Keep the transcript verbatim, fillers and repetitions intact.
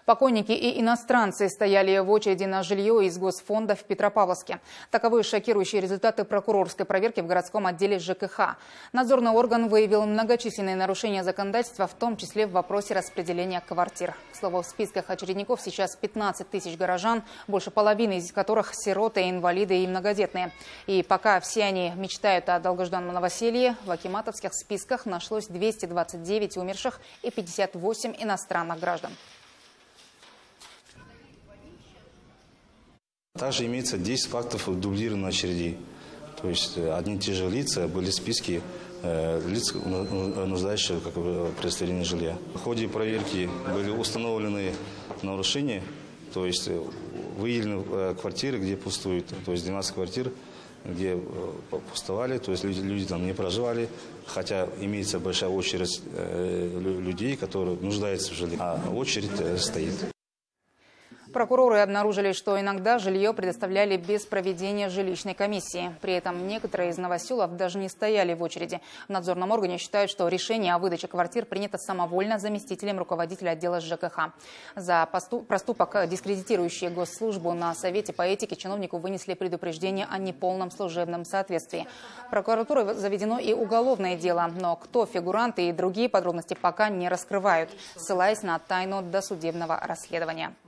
Покойники и иностранцы стояли в очереди на жилье из Госфонда в Петропавловске. Таковы шокирующие результаты прокурорской проверки в городском отделе ЖКХ. Надзорный орган выявил многочисленные нарушения законодательства, в том числе в вопросе распределения квартир. К слову, в списках очередников сейчас пятнадцать тысяч горожан, больше половины из которых сироты, инвалиды и многодетные. И пока все они мечтают о долгожданном новоселье, в акиматовских списках нашлось двести двадцать девять умерших и пятьдесят восемь иностранных граждан. Также имеется десять фактов дублированных очередей. То есть одни и те же лица были в списке э, лиц, нуждающихся как бы, в предоставлении жилья. В ходе проверки были установлены нарушения, то есть выявлены квартиры, где пустуют, то есть двенадцать квартир, где пустовали, то есть люди, люди там не проживали, хотя имеется большая очередь э, людей, которые нуждаются в жилье, а очередь э, стоит. Прокуроры обнаружили, что иногда жилье предоставляли без проведения жилищной комиссии. При этом некоторые из новоселов даже не стояли в очереди. В надзорном органе считают, что решение о выдаче квартир принято самовольно заместителем руководителя отдела ЖКХ. За проступок, дискредитирующий госслужбу, на Совете по этике чиновнику вынесли предупреждение о неполном служебном соответствии. Прокуратурой заведено и уголовное дело, но кто фигуранты и другие подробности пока не раскрывают, ссылаясь на тайну досудебного расследования.